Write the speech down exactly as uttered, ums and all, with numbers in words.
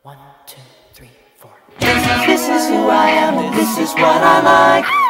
One, two, three, four. This is who I am, and this is what I like.